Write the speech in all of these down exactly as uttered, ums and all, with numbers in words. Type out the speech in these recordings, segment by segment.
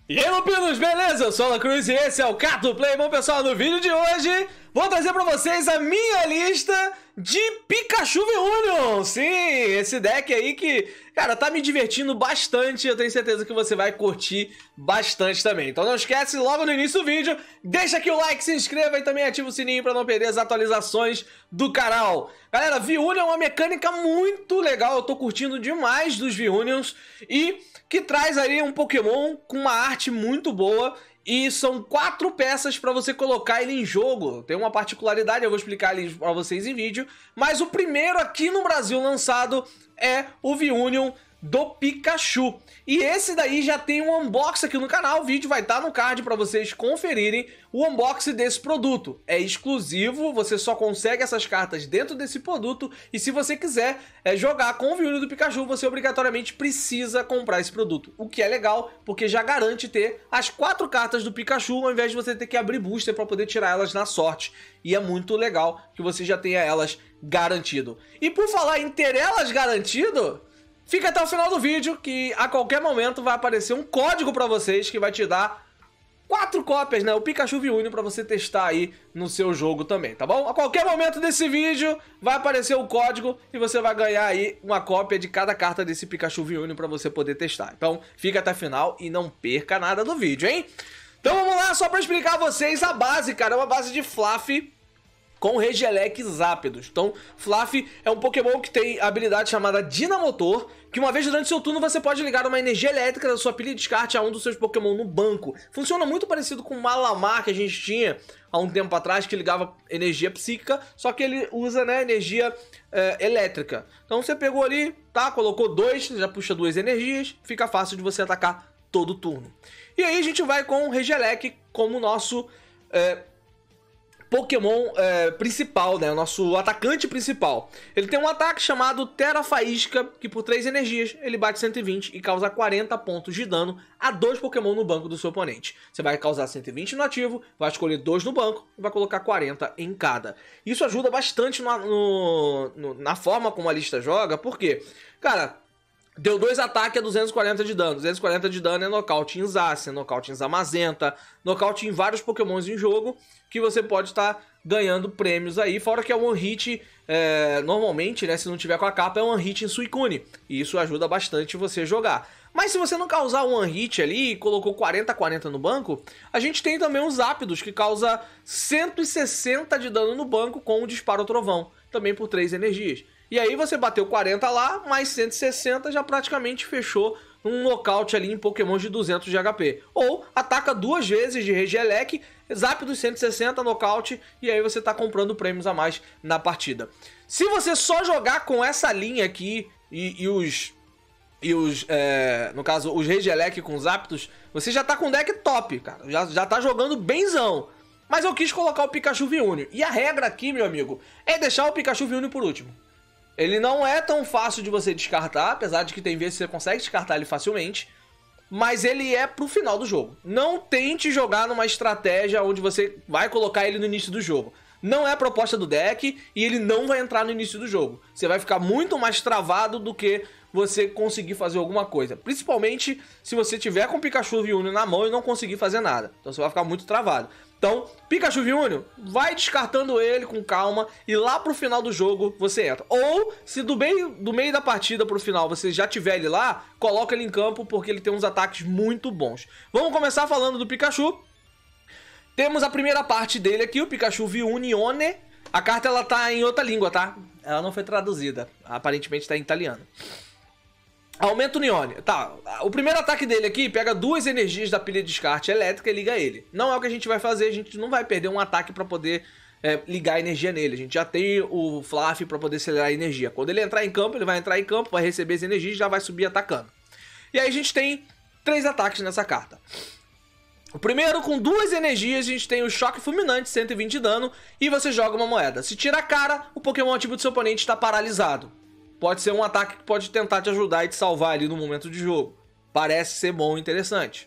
E aí, Lupinos, beleza? Eu sou o La Cruz e esse é o Cato Play. Bom, pessoal, no vídeo de hoje vou trazer pra vocês a minha lista de Pikachu V-Union. Sim, esse deck aí que, cara, tá me divertindo bastante. Eu tenho certeza que você vai curtir bastante também. Então não esquece, logo no início do vídeo, deixa aqui o like, se inscreva e também ativa o sininho pra não perder as atualizações do canal. Galera, V-Union é uma mecânica muito legal. Eu tô curtindo demais dos V-Unions e que traz aí um Pokémon com uma arte muito boa. E são quatro peças para você colocar ele em jogo. Tem uma particularidade, eu vou explicar ali para vocês em vídeo. Mas o primeiro aqui no Brasil lançado é o V-Union do Pikachu. E esse daí já tem um unboxing aqui no canal. O vídeo vai estar no card para vocês conferirem o unboxing desse produto. É exclusivo, você só consegue essas cartas dentro desse produto. E se você quiser é, jogar com o V-Union do Pikachu, você obrigatoriamente precisa comprar esse produto. O que é legal, porque já garante ter as quatro cartas do Pikachu, ao invés de você ter que abrir booster para poder tirar elas na sorte. E é muito legal que você já tenha elas garantido. E por falar em ter elas garantido, fica até o final do vídeo que a qualquer momento vai aparecer um código pra vocês que vai te dar quatro cópias, né? O Pikachu V-Union pra você testar aí no seu jogo também, tá bom? A qualquer momento desse vídeo vai aparecer o código e você vai ganhar aí uma cópia de cada carta desse Pikachu V-Union pra você poder testar. Então fica até o final e não perca nada do vídeo, hein? Então vamos lá, só pra explicar a vocês a base, cara. É uma base de Flaaffy com Regieleki e Zapdos. Então, Flaaffy é um Pokémon que tem a habilidade chamada Dinamotor, que uma vez durante seu turno você pode ligar uma energia elétrica da sua pilha de descarte a um dos seus Pokémon no banco. Funciona muito parecido com o Malamar que a gente tinha há um tempo atrás, que ligava energia psíquica, só que ele usa, né, energia é, elétrica. Então você pegou ali, tá, colocou dois, já puxa duas energias, fica fácil de você atacar todo turno. E aí a gente vai com o Regieleki como nosso É, Pokémon é, principal, né? O nosso atacante principal. Ele tem um ataque chamado Tera Faísca, que por três energias ele bate cento e vinte e causa quarenta pontos de dano a dois Pokémon no banco do seu oponente. Você vai causar cento e vinte no ativo, vai escolher dois no banco e vai colocar quarenta em cada. Isso ajuda bastante no, no, no, na forma como a lista joga, porque, cara, deu dois ataques a duzentos e quarenta de dano. duzentos e quarenta de dano é nocaute em Zacian, nocaute em Zamazenta, nocaute em vários Pokémons em jogo, que você pode estar tá ganhando prêmios aí. Fora que é one hit, é, normalmente, né, se não tiver com a capa, é one hit em Suicune. E isso ajuda bastante você jogar. Mas se você não causar um one hit ali e colocou quarenta a quarenta no banco, a gente tem também os Zapdos, que causa cento e sessenta de dano no banco com o Disparo Trovão, também por três energias. E aí você bateu quarenta lá, mais cento e sessenta, já praticamente fechou um nocaute ali em Pokémon de duzentos de H P. Ou ataca duas vezes de Regieleki, Zapdos cento e sessenta, nocaute, e aí você tá comprando prêmios a mais na partida. Se você só jogar com essa linha aqui e, e os... E os, é, no caso, os Regieleki com Zapdos, você já tá com deck top, cara. Já, já tá jogando benzão. Mas eu quis colocar o Pikachu V-Union. E a regra aqui, meu amigo, é deixar o Pikachu V-Union por último. Ele não é tão fácil de você descartar, apesar de que tem vezes que você consegue descartar ele facilmente, mas ele é pro final do jogo. Não tente jogar numa estratégia onde você vai colocar ele no início do jogo. Não é a proposta do deck e ele não vai entrar no início do jogo. Você vai ficar muito mais travado do que você conseguir fazer alguma coisa. Principalmente se você tiver com o Pikachu V-Union na mão e não conseguir fazer nada. Então você vai ficar muito travado. Então, Pikachu V-Union, vai descartando ele com calma e lá pro final do jogo você entra. Ou, se do meio, do meio da partida pro final você já tiver ele lá, coloca ele em campo porque ele tem uns ataques muito bons. Vamos começar falando do Pikachu. Temos a primeira parte dele aqui, o Pikachu V-Unione. A carta ela tá em outra língua, tá? Ela não foi traduzida, aparentemente tá em italiano. Aumenta o Nione. Tá, o primeiro ataque dele aqui pega duas energias da pilha de descarte elétrica e liga ele. Não é o que a gente vai fazer, a gente não vai perder um ataque pra poder é, ligar a energia nele. A gente já tem o Flaaffy pra poder acelerar a energia. Quando ele entrar em campo, ele vai entrar em campo, vai receber as energias e já vai subir atacando. E aí a gente tem três ataques nessa carta. O primeiro, com duas energias, a gente tem o Choque Fulminante, cento e vinte de dano, e você joga uma moeda. Se tira a cara, o Pokémon ativo do seu oponente está paralisado. Pode ser um ataque que pode tentar te ajudar e te salvar ali no momento de jogo. Parece ser bom e interessante.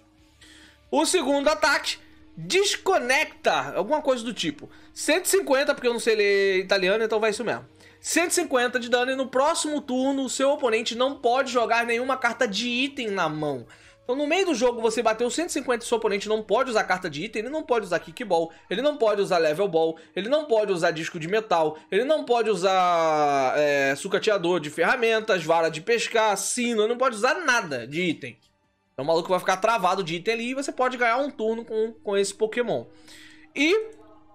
O segundo ataque, Desconecta, alguma coisa do tipo. cento e cinquenta, porque eu não sei ler italiano, então vai isso mesmo. cento e cinquenta de dano e no próximo turno o seu oponente não pode jogar nenhuma carta de item na mão. Então no meio do jogo você bateu cento e cinquenta e seu oponente não pode usar carta de item, ele não pode usar kickball, ele não pode usar level ball, ele não pode usar disco de metal, ele não pode usar é, sucateador de ferramentas, vara de pescar, sino, ele não pode usar nada de item. Então o maluco vai ficar travado de item ali e você pode ganhar um turno com, com esse Pokémon. E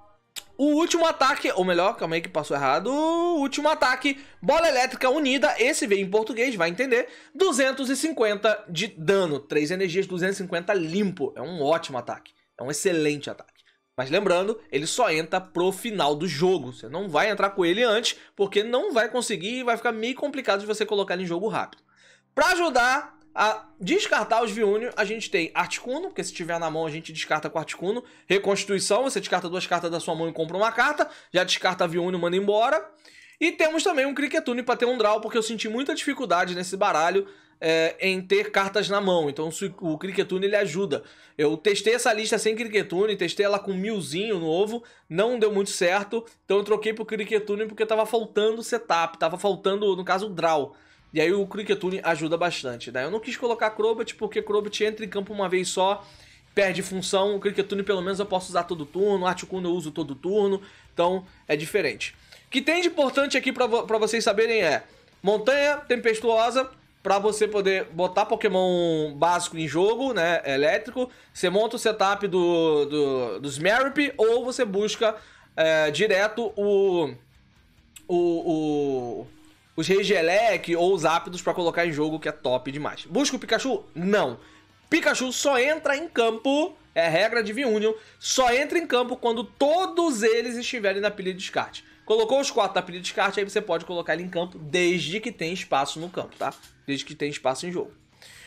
o último ataque, ou melhor, calma aí que passou errado, o último ataque, bola elétrica unida, esse veio em português, vai entender, duzentos e cinquenta de dano, três energias, duzentos e cinquenta limpo, é um ótimo ataque, é um excelente ataque. Mas lembrando, ele só entra pro final do jogo, você não vai entrar com ele antes, porque não vai conseguir e vai ficar meio complicado de você colocar ele em jogo rápido. Pra ajudar a descartar os V-Union, a gente tem Articuno, porque se tiver na mão a gente descarta com Articuno. Reconstituição, você descarta duas cartas da sua mão e compra uma carta. Já descarta a V-Union, manda embora. E temos também um Cricketune para ter um draw, porque eu senti muita dificuldade nesse baralho é, em ter cartas na mão. Então o Cricketune ele ajuda. Eu testei essa lista sem Cricketune, testei ela com milzinho novo, não deu muito certo. Então eu troquei pro Cricketune porque tava faltando setup, tava faltando, no caso, o draw. E aí o Cricketune ajuda bastante, né? Eu não quis colocar Crobat porque Crobat entra em campo uma vez só, perde função. O Cricketune pelo menos eu posso usar todo turno, o Articuno eu uso todo turno, então é diferente. O que tem de importante aqui pra, pra vocês saberem é Montanha Tempestuosa, pra você poder botar Pokémon básico em jogo, né, elétrico. Você monta o setup do, do, dos Merip ou você busca é, direto o... o, o os Regielec ou os Ápidos pra colocar em jogo, que é top demais. Busca o Pikachu? Não. Pikachu só entra em campo, é regra de V-Union, só entra em campo quando todos eles estiverem na pilha de descarte. Colocou os quatro na pilha de descarte, aí você pode colocar ele em campo, desde que tem espaço no campo, tá? Desde que tem espaço em jogo.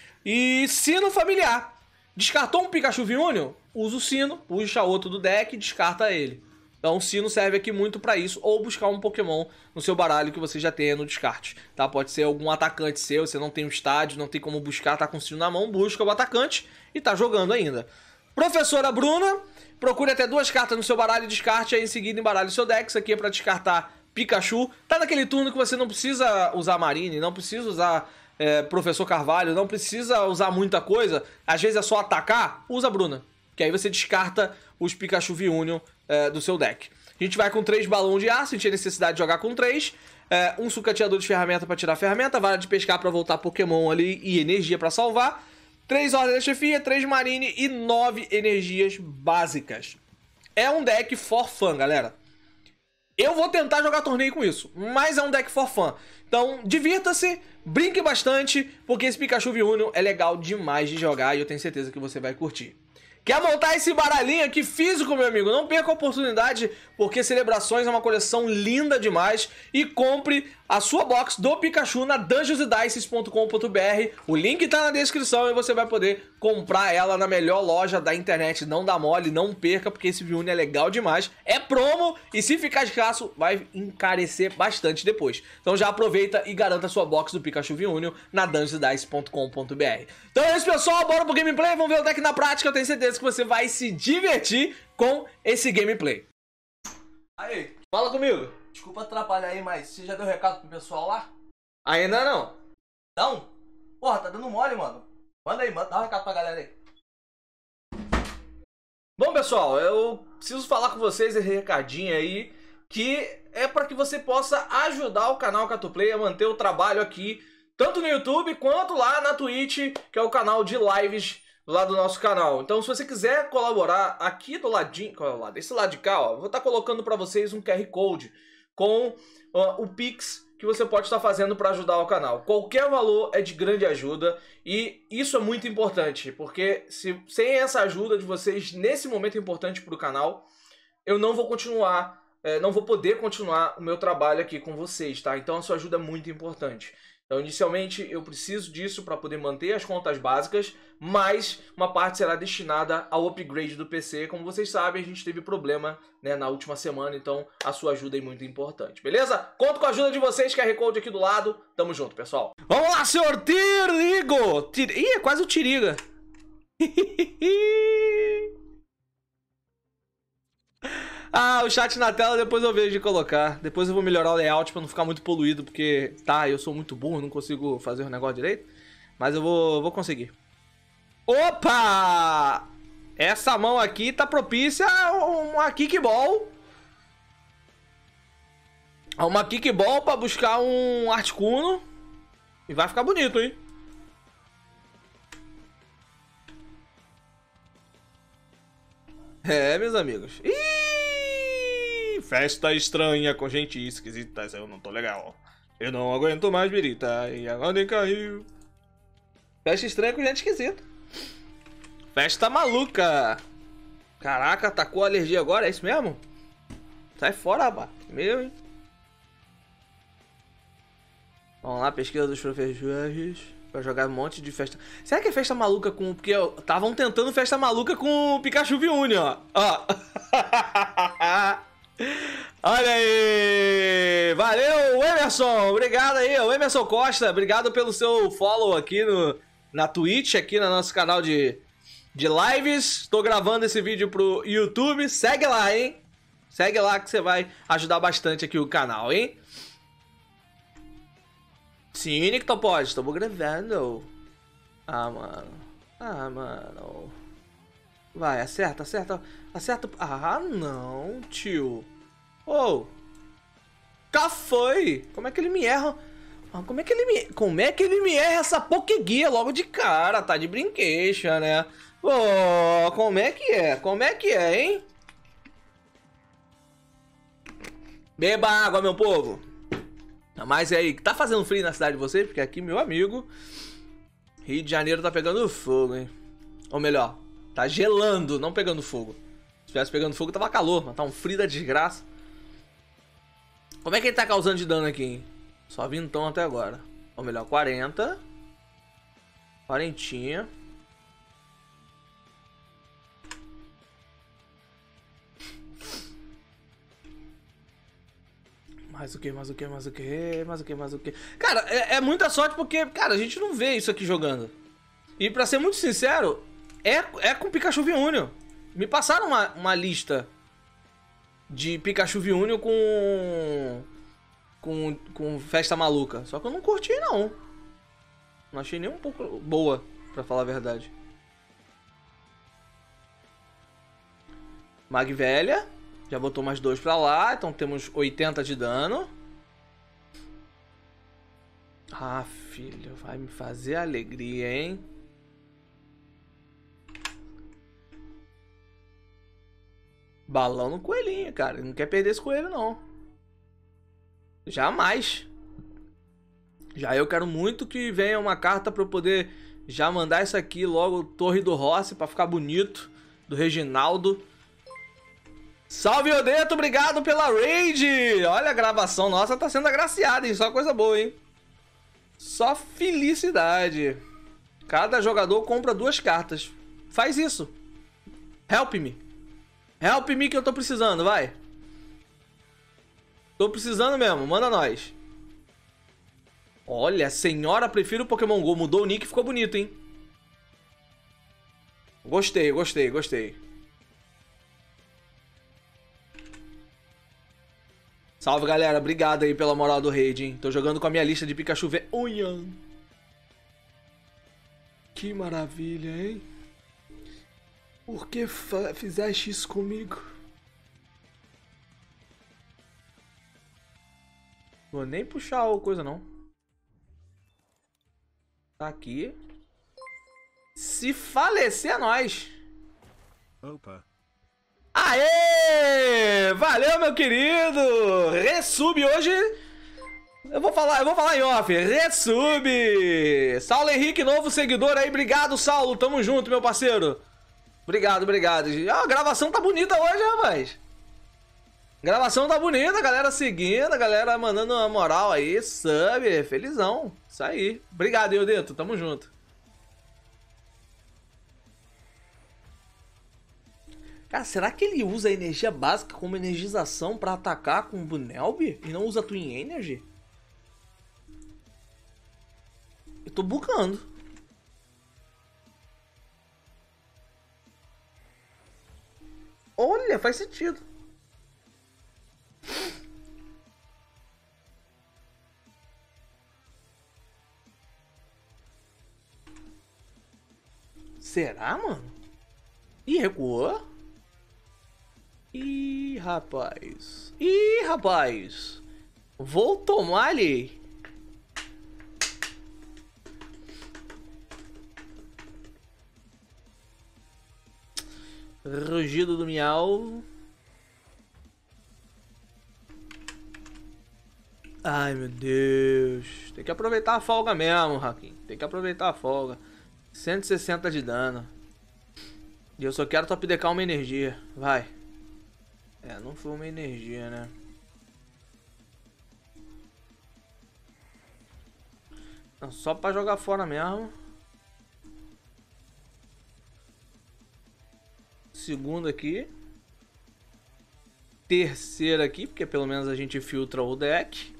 E Sino Familiar. Descartou um Pikachu V-Union? Usa o Sino, puxa outro do deck e descarta ele. Então o Sino serve aqui muito pra isso, ou buscar um Pokémon no seu baralho que você já tenha no descarte, tá? Pode ser algum atacante seu, você não tem um estádio, não tem como buscar, tá com o Sino na mão, busca o atacante e tá jogando ainda. Professora Bruna, procure até duas cartas no seu baralho e descarte, aí em seguida embaralhe o seu deck. Isso aqui é pra descartar Pikachu. Tá naquele turno que você não precisa usar Marine, não precisa usar é, Professor Carvalho, não precisa usar muita coisa, às vezes é só atacar, usa a Bruna, que aí você descarta os Pikachu V-Union é, do seu deck. A gente vai com três balões de aço, a gente tem necessidade de jogar com três. É, um sucateador de ferramenta para tirar ferramenta, vara de pescar para voltar Pokémon ali e energia para salvar. Três ordens da chefia, três marine e nove energias básicas. É um deck for fun, galera. Eu vou tentar jogar torneio com isso, mas é um deck for fun. Então, divirta-se, brinque bastante, porque esse Pikachu V-Union é legal demais de jogar e eu tenho certeza que você vai curtir. Quer montar esse baralhinho aqui físico, meu amigo? Não perca a oportunidade, porque Celebrações é uma coleção linda demais. E compre a sua box do Pikachu na dungeons e dices ponto com ponto br. O link tá na descrição e você vai poder comprar ela na melhor loja da internet. Não dá mole, não perca, porque esse V-Union é legal demais. É promo e se ficar escasso, vai encarecer bastante depois. Então já aproveita e garanta a sua box do Pikachu V-Union na dungeons e dices ponto com ponto br. Então é isso, pessoal. Bora pro gameplay. Vamos ver o deck na prática. Eu tenho certeza que você vai se divertir com esse gameplay. Aí, Fala comigo. desculpa atrapalhar aí, mas você já deu recado pro pessoal lá? Ainda não. Não? Porra, tá dando mole, mano. Manda aí, manda, dá um recado pra galera aí. Bom, pessoal, eu preciso falar com vocês esse recadinho aí, que é para que você possa ajudar o canal Catuplay a manter o trabalho aqui, tanto no YouTube quanto lá na Twitch, que é o canal de lives lá do nosso canal. Então, se você quiser colaborar aqui do ladinho, qual é o lado? Desse lado de cá, ó, eu vou estar colocando para vocês um Q R Code com ó, o Pix que você pode estar fazendo para ajudar o canal. Qualquer valor é de grande ajuda e isso é muito importante, porque se, sem essa ajuda de vocês nesse momento importante para o canal, eu não vou continuar, é, não vou poder continuar o meu trabalho aqui com vocês, tá? Então a sua ajuda é muito importante. Então, inicialmente, eu preciso disso para poder manter as contas básicas, mas uma parte será destinada ao upgrade do P C. Como vocês sabem, a gente teve problema, né, na última semana, então a sua ajuda é muito importante, beleza? Conto com a ajuda de vocês, Q R Code aqui do lado. Tamo junto, pessoal. Vamos lá, senhor Tirigo! Tir... Ih, é quase o Tiriga. Ah, o chat na tela depois eu vejo de colocar. Depois eu vou melhorar o layout pra não ficar muito poluído, porque, tá, eu sou muito burro, não consigo fazer o negócio direito. Mas eu vou, vou conseguir. Opa! Essa mão aqui tá propícia a uma kickball. A uma kickball pra buscar um Articuno. E vai ficar bonito, hein? É, meus amigos. Ih, festa estranha com gente esquisita. Eu não tô legal. Eu não aguento mais birita. E agora caiu. Festa estranha com gente esquisita. Festa maluca. Caraca, atacou a alergia agora? É isso mesmo? Sai fora, rapaz. Meu, hein? Vamos lá, pesquisa dos professores. Pra jogar um monte de festa. Será que é festa maluca com... Porque estavam tentando festa maluca com o Pikachu V-Uni, ó. Ó. Olha aí. Valeu, Emerson. Obrigado aí. O Emerson Costa. Obrigado pelo seu follow aqui no, na Twitch, aqui no nosso canal de, de lives. Estou gravando esse vídeo pro YouTube. Segue lá, hein. Segue lá que você vai ajudar bastante aqui o canal, hein. Sim, Nictopod, estamos gravando. Ah, mano. Ah, mano. Vai, acerta, acerta. Acerta. Ah, não, tio. Oh. Cá foi. Como é que ele me erra? Ah, como é que ele me... Como é que ele me erra essa Pokéguia logo de cara? Tá de brinquedo, né? Oh, como é que é? Como é que é, hein? Beba água, meu povo. Mas é aí, tá fazendo frio na cidade de vocês? Porque aqui, meu amigo, Rio de Janeiro tá pegando fogo, hein? Ou melhor, tá gelando, não pegando fogo. Se tivesse pegando fogo, tava calor, mas tá um frio da desgraça. Como é que ele tá causando de dano aqui, hein? Só vintão até agora. Ou melhor, quarenta. Quarentinha. Mais o que, mais o que, mais o que, mais o que, mais o que. Cara, é, é muita sorte porque, cara, a gente não vê isso aqui jogando. E pra ser muito sincero, é, é com Pikachu V-Uni. Me passaram uma, uma lista de Pikachu V-Uni com, com com festa maluca. Só que eu não curti, não. Não achei nem um pouco boa, pra falar a verdade. Mag velha. Já botou mais dois pra lá, então temos oitenta de dano. Ah, filho, vai me fazer alegria, hein? Balão no coelhinho, cara. Ele não quer perder esse coelho, não. Jamais. Já eu quero muito que venha uma carta pra eu poder já mandar isso aqui logo, Torre do Rossi, pra ficar bonito. Do Reginaldo. Salve, Odeto, obrigado pela raid. Olha a gravação, nossa, tá sendo agraciada, hein? Só coisa boa, hein? Só felicidade. Cada jogador compra duas cartas. Faz isso. Help me. Help me que eu tô precisando, vai. Tô precisando mesmo, manda nós. Olha, senhora, prefiro o Pokémon GO. Mudou o nick, ficou bonito, hein? Gostei, gostei, gostei. Salve, galera. Obrigado aí pela moral do raid, hein? Tô jogando com a minha lista de Pikachu V-Uni. Que maravilha, hein? Por que fizeste isso comigo? Vou nem puxar a coisa, não. Tá aqui. Se falecer, é nóis. Opa. Aê! Valeu, meu querido! Resub hoje. Eu vou falar, eu vou falar em off. Resub! Saulo Henrique, novo seguidor aí. Obrigado, Saulo. Tamo junto, meu parceiro. Obrigado, obrigado. Ah, a gravação tá bonita hoje, rapaz. Gravação tá bonita, a galera seguindo, a galera mandando uma moral aí. Sub, felizão. Isso aí. Obrigado, Iodeto. Tamo junto. Cara, será que ele usa a energia básica como energização pra atacar com o Bunelby e não usa Twin Energy? Eu tô bugando. Olha, faz sentido. Será, mano? Ih, recuou. Ih, rapaz. Ih, rapaz. Vou tomar ali. Rugido do miau. Ai, meu Deus. Tem que aproveitar a folga mesmo, Hakim. Tem que aproveitar a folga. cento e sessenta de dano. E eu só quero top decar uma energia. Vai. É, não foi uma energia, né? Não, só pra jogar fora mesmo. Segundo aqui. Terceiro aqui, porque pelo menos a gente filtra o deck.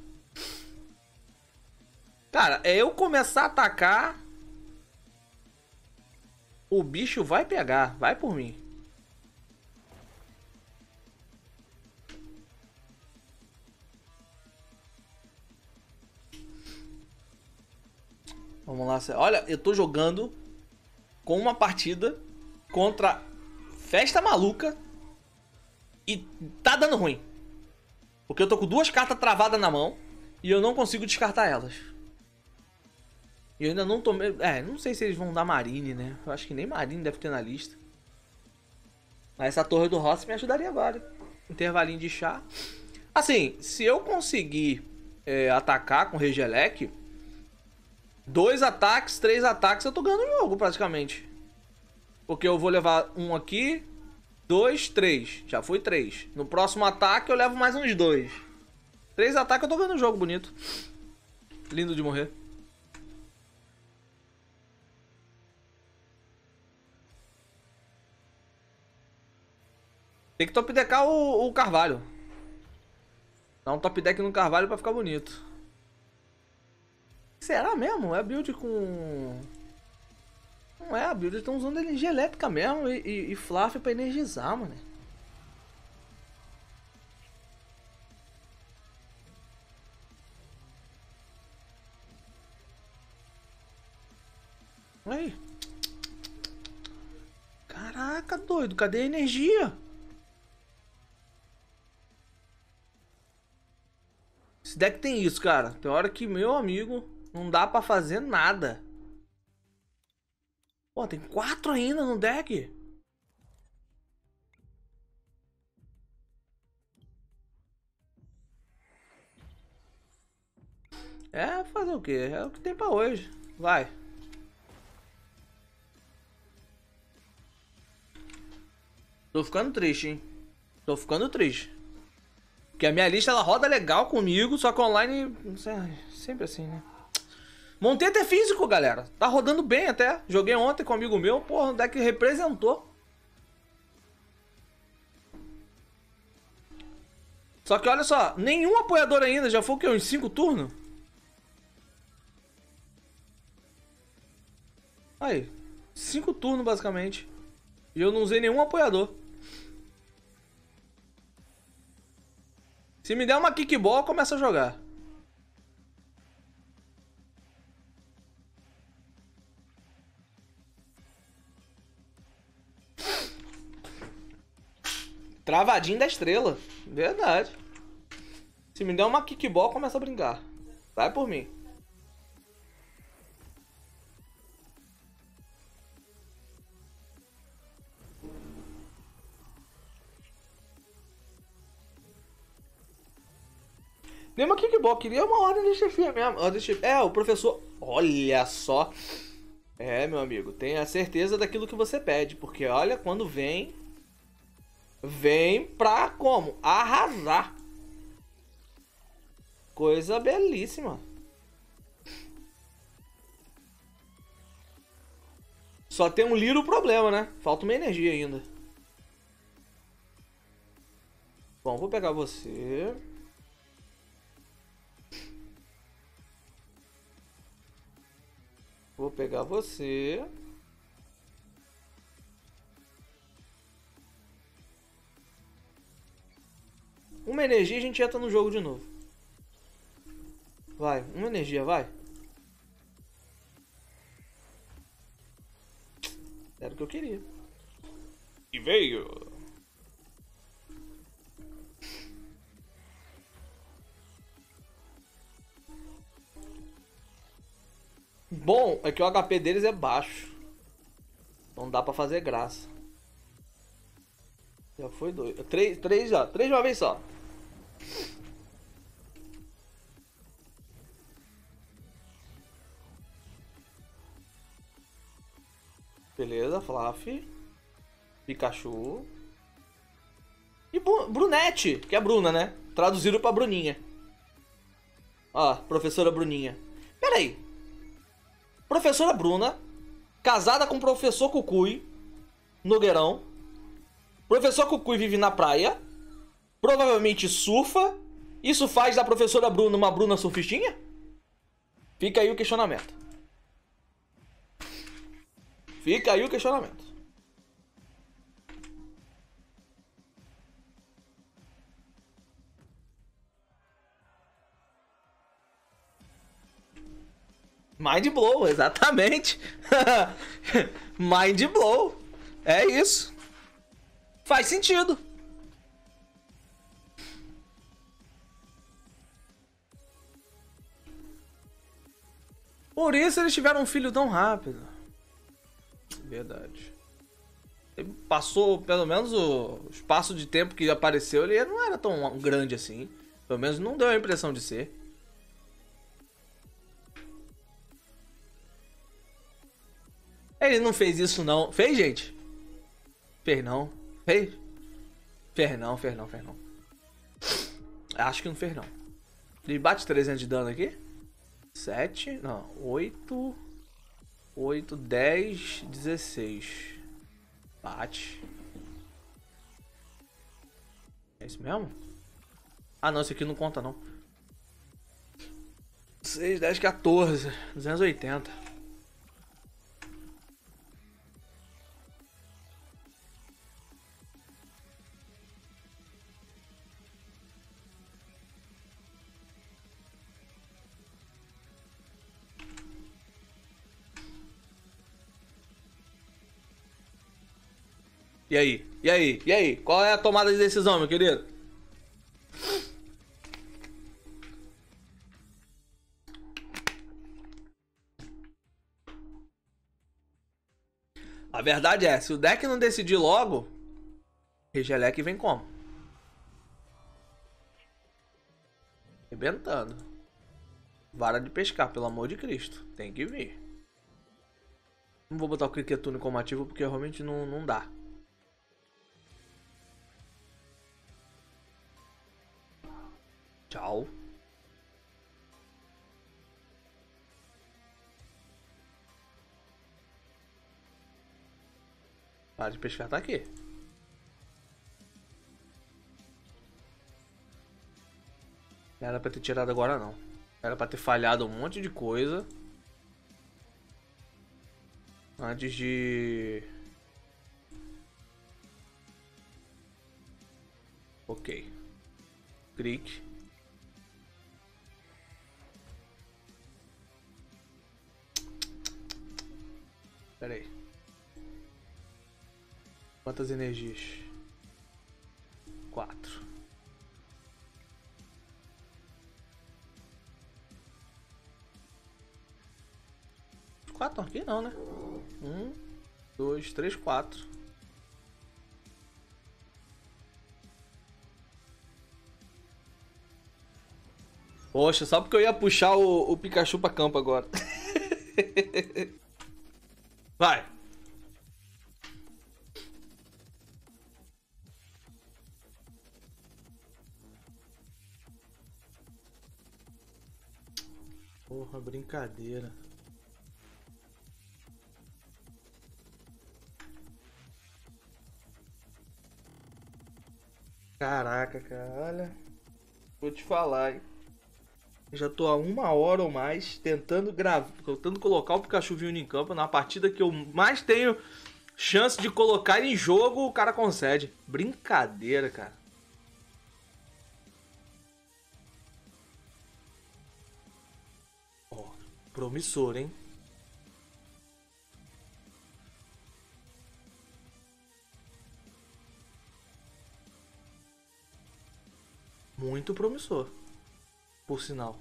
Cara, é eu começar a atacar. O bicho vai pegar. Vai por mim. Vamos lá. Olha, eu tô jogando com uma partida contra Festa Maluca e tá dando ruim. Porque eu tô com duas cartas travadas na mão e eu não consigo descartar elas. E eu ainda não tomei... É, não sei se eles vão dar Marine, né? Eu acho que nem Marine deve ter na lista. Mas essa torre do Rossi me ajudaria agora. Intervalinho de chá. Assim, se eu conseguir é, atacar com Regelec, dois ataques, três ataques, eu tô ganhando o jogo praticamente. Porque eu vou levar um aqui, dois, três. Já foi três. No próximo ataque eu levo mais uns dois. Três ataques eu tô ganhando o jogo, bonito. Lindo de morrer. Tem que top deckar o, o Carvalho. Dá um top deck no Carvalho pra ficar bonito. Será mesmo? É build com... Não é, a build estão usando energia elétrica mesmo e, e, e Fluff pra energizar, mano. Aí. Caraca, doido, cadê a energia? Esse deck tem isso, cara. Tem hora que, meu amigo, não dá pra fazer nada. Pô, tem quatro ainda no deck. É, fazer o quê? É o que tem pra hoje. Vai. Tô ficando triste, hein? Tô ficando triste. Porque a minha lista, ela roda legal comigo, só que online... Não sei, sempre assim, né? Montei até físico, galera. Tá rodando bem até. Joguei ontem com um amigo meu. Porra, o deck representou. Só que olha só, nenhum apoiador ainda. Já foi o quê? Uns cinco turnos? Aí. cinco turnos, basicamente. E eu não usei nenhum apoiador. Se me der uma kickball, eu começo a jogar. Travadinho da estrela. Verdade. Se me der uma kickball, começa a brincar. Vai por mim. Nem uma kickball, queria uma ordem de chefia mesmo. Ordem de chefia. É, o professor... Olha só. É, meu amigo, tenha certeza daquilo que você pede. Porque olha, quando vem... Vem pra como? Arrasar. Coisa belíssima. Só tem um little problema, né? Falta uma energia ainda. Bom, vou pegar você. Vou pegar você. Uma energia e a gente entra no jogo de novo. Vai, uma energia, vai. Era o que eu queria. E veio. Bom, é que o H P deles é baixo. Não dá pra fazer graça. Já foi dois. Três, três já. Três de uma vez só. Beleza, Fluffy. Pikachu. E Bu- Brunete, que é a Bruna, né? Traduzido pra Bruninha. Ó, professora Bruninha. Pera aí. Professora Bruna, casada com o professor Cucuy, Nogueirão. Professor Cucuy vive na praia. Provavelmente surfa. Isso faz da professora Bruna uma Bruna surfistinha? Fica aí o questionamento. Fica aí o questionamento. Mind blow, exatamente. Mind blow. É isso. Faz sentido. Por isso eles tiveram um filho tão rápido. Verdade. Ele passou, pelo menos, o espaço de tempo que apareceu, ele não era tão grande assim. Pelo menos não deu a impressão de ser. Ele não fez isso não. Fez, gente? Fez não. Fez? Fez não, fez não, fez não. Acho que não fez não. Ele bate trezentos de dano aqui? sete, não, oito, oito, dez, dezesseis. Bate. É isso mesmo? Ah não, esse aqui não conta não. seis, dez, quatorze, duzentos e oitenta. E aí? E aí? E aí? Qual é a tomada de decisão, meu querido? A verdade é, se o deck não decidir logo, Regelec vem como? Arrebentando. Vara de pescar, pelo amor de Cristo. Tem que vir. Não vou botar o Cricketune como ativo porque realmente não, não dá. Tchau. Para de pescar tá aqui. Não era pra ter tirado agora não. Era pra ter falhado um monte de coisa. Antes de... Ok. Crick. Pera aí. Quantas energias? Quatro. Quatro aqui não, né? Um, dois, três, quatro. Poxa, só porque eu ia puxar o, o Pikachu pra campo agora. Vai. Porra, brincadeira. Caraca, cara, olha. Vou te falar, hein. Já tô há uma hora ou mais tentando gravar, tentando colocar o Pikachu vindo em campo na partida que eu mais tenho chance de colocar em jogo, o cara concede. Brincadeira, cara. Ó, promissor, hein? muito promissor, por sinal.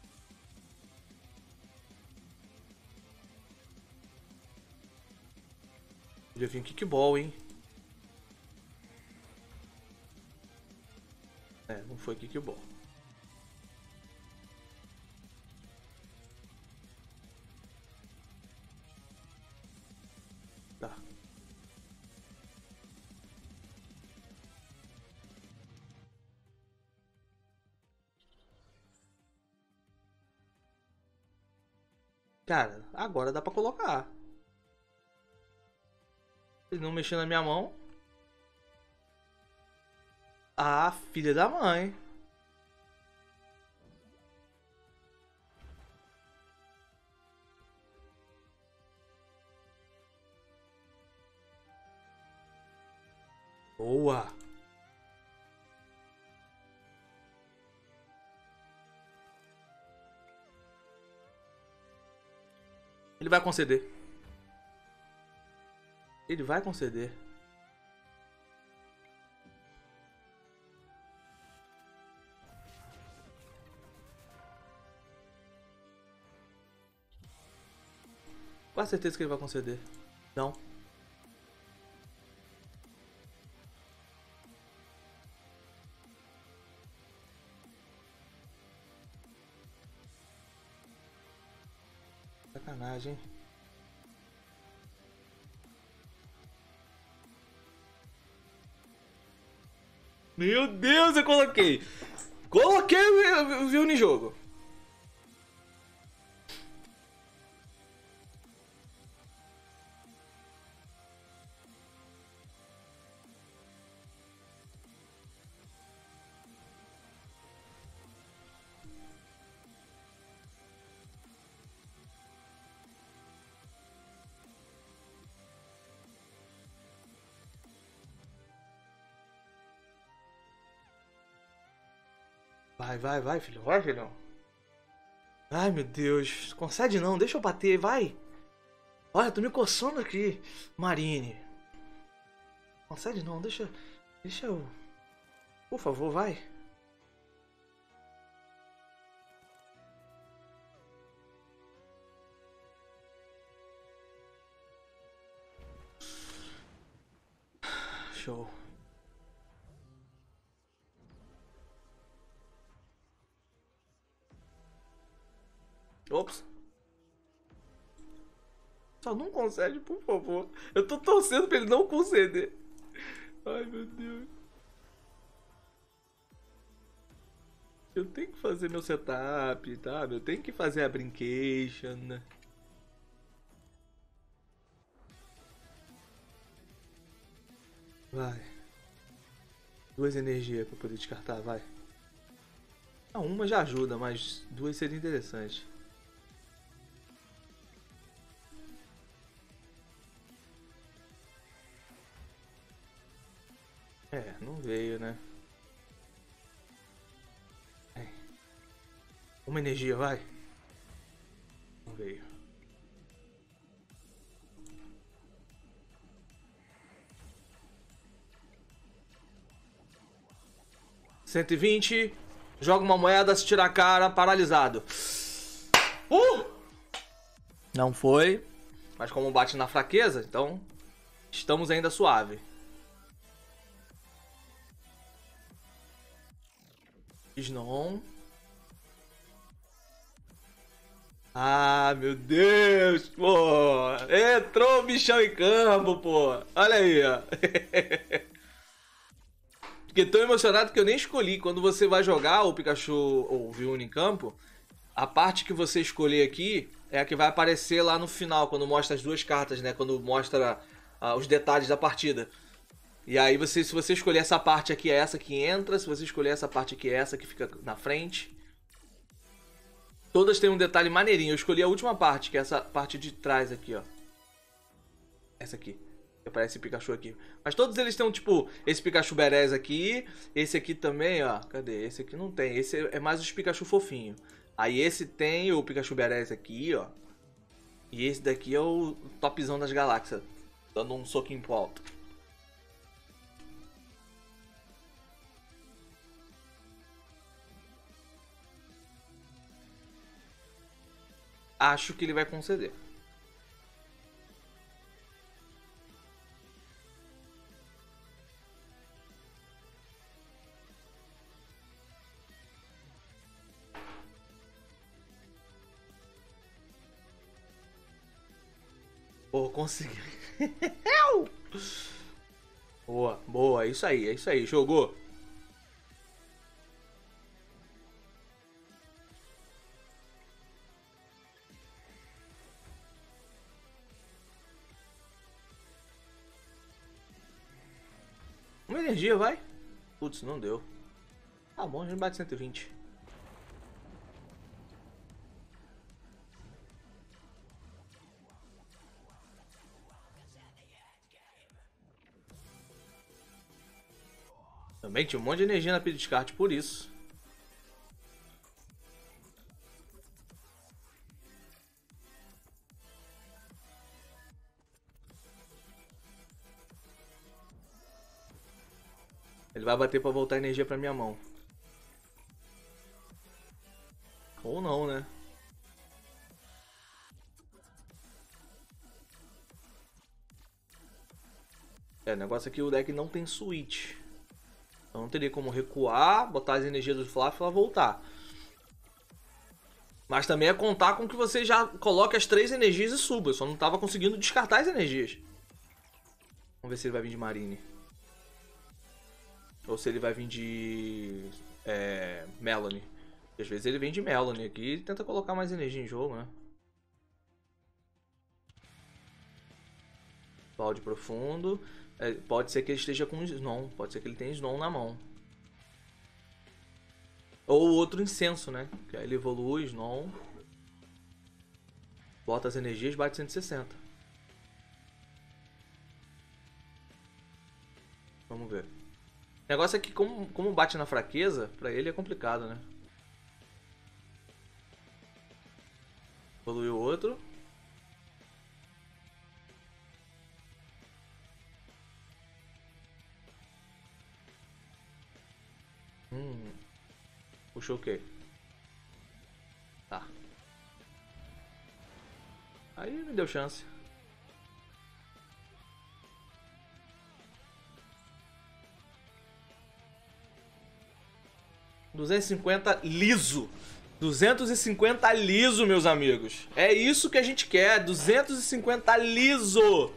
Podia vir um kickball, hein? É, não foi kickball. Tá. Cara, agora dá pra colocar. Ele não mexeu na minha mão. Ah, filha da mãe. Boa. Ele vai conceder. Ele vai conceder. Quase certeza que ele vai conceder. Não. Sacanagem, hein? Meu Deus, eu coloquei. Coloquei o Vilni em jogo. Vai, vai, vai, filho. Vai, filhão. Ai, meu Deus. Concede não. Deixa eu bater. Vai. Olha, tô me coçando aqui. Marine. Concede não. Deixa... Deixa eu... Por favor, vai. Show. Ops. Só não concede, por favor. Eu tô torcendo pra ele não conceder. Ai, meu Deus. Eu tenho que fazer meu setup, tá? Eu tenho que fazer a brincation. Vai. Duas energias pra poder descartar, vai. Ah, uma já ajuda, mas duas seria interessante. É, não veio, né? É. Uma energia, vai. Não veio. cento e vinte. Joga uma moeda, se tira a cara, paralisado. Uh! Não foi. Mas como bate na fraqueza, então estamos ainda suave. Não. Ah, meu Deus, pô. Entrou o bichão em campo, pô. Olha aí, ó. Fiquei tão emocionado que eu nem escolhi. Quando você vai jogar o Pikachu ou o Vilni em campo, a parte que você escolher aqui é a que vai aparecer lá no final, quando mostra as duas cartas, né? Quando mostra uh, os detalhes da partida. E aí, você, se você escolher essa parte aqui, é essa que entra. Se você escolher essa parte aqui, é essa que fica na frente. Todas têm um detalhe maneirinho. Eu escolhi a última parte, que é essa parte de trás aqui, ó. Essa aqui. Que aparece Pikachu aqui. Mas todos eles têm, tipo, esse Pikachu Berez aqui. Esse aqui também, ó. Cadê? Esse aqui não tem. Esse é mais os Pikachu fofinho. Aí esse tem o Pikachu Berez aqui, ó. E esse daqui é o topzão das galáxias. Dando um soquinho pro alto. acho que ele vai conceder. Pô, consegui. Boa, boa, é isso aí, é isso aí, jogou. Uma energia, vai. Putz, não deu. Tá bom, a gente bate cento e vinte. Também tinha um monte de energia na pilha de descarte, por isso. Ele vai bater pra voltar energia pra minha mão. Ou não, né? É, o negócio aqui, o deck não tem switch. Então não teria como recuar, botar as energias do Flaf e ela voltar. Mas também é contar com que você já coloque as três energias e suba. Eu só não estava conseguindo descartar as energias. Vamos ver se ele vai vir de Marine. Ou se ele vai vir de é, Melanie. Às vezes ele vem de Melanie aqui e tenta colocar mais energia em jogo, né? Balde profundo. É, pode ser que ele esteja com Snow. Pode ser que ele tenha Snow na mão. Ou outro incenso, né? Que aí ele evolui, Snow. Bota as energias, bate cento e sessenta. Vamos ver. O negócio é que como, como bate na fraqueza, pra ele é complicado, né? Evoluiu outro. Hum. Puxou o quê? Tá. Aí me deu chance. duzentos e cinquenta liso. duzentos e cinquenta liso, meus amigos. É isso que a gente quer. duzentos e cinquenta liso.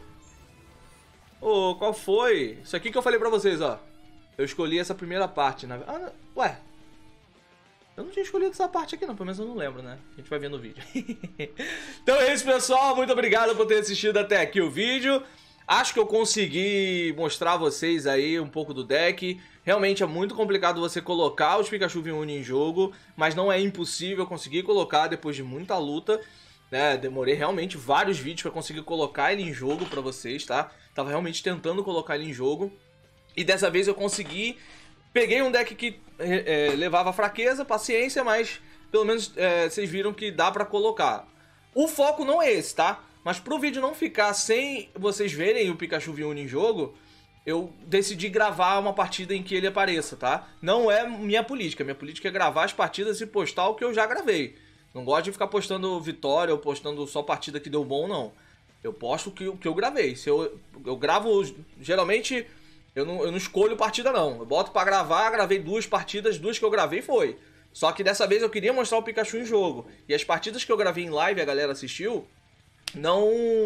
Ô, oh, qual foi? Isso aqui que eu falei pra vocês, ó. Eu escolhi essa primeira parte. Na... Ah, ué. Eu não tinha escolhido essa parte aqui não, pelo menos eu não lembro, né? A gente vai ver no vídeo. Então é isso, pessoal. Muito obrigado por ter assistido até aqui o vídeo. Acho que eu consegui mostrar a vocês aí um pouco do deck. Realmente é muito complicado você colocar os Pikachu V-Uni em jogo, mas não é impossível conseguir colocar depois de muita luta, né? Demorei realmente vários vídeos para conseguir colocar ele em jogo para vocês, tá? Tava realmente tentando colocar ele em jogo. E dessa vez eu consegui. Peguei um deck que é, levava fraqueza, paciência, mas pelo menos é, vocês viram que dá pra colocar. O foco não é esse, tá? Mas pro vídeo não ficar sem vocês verem o Pikachu V-Uni em jogo, eu decidi gravar uma partida em que ele apareça, tá? Não é minha política. Minha política é gravar as partidas e postar o que eu já gravei. Não gosto de ficar postando vitória ou postando só partida que deu bom, não. Eu posto o que, o que eu gravei. Se eu, eu gravo, geralmente... Eu não, eu não escolho partida não, eu boto pra gravar, gravei duas partidas, duas que eu gravei foi. Só que dessa vez eu queria mostrar o Pikachu em jogo. E as partidas que eu gravei em live e a galera assistiu, não,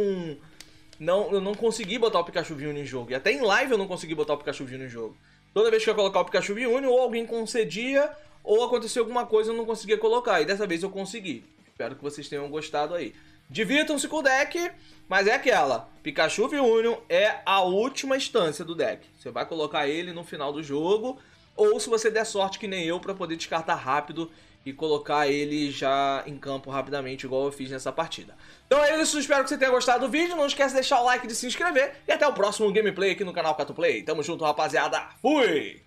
não, eu não consegui botar o Pikachu V-Uni em jogo. E até em live eu não consegui botar o Pikachu V-Uni em jogo. Toda vez que eu ia colocar o Pikachu V-Uni, ou alguém concedia, ou aconteceu alguma coisa e eu não conseguia colocar. E dessa vez eu consegui. Espero que vocês tenham gostado aí. Divirtam-se com o deck, mas é aquela. Pikachu V-Uni é a última instância do deck. Você vai colocar ele no final do jogo, ou se você der sorte que nem eu, pra poder descartar rápido e colocar ele já em campo rapidamente, igual eu fiz nessa partida. Então é isso, espero que você tenha gostado do vídeo. Não esquece de deixar o like, de se inscrever, e até o próximo gameplay aqui no canal Cato Play. Tamo junto, rapaziada. Fui!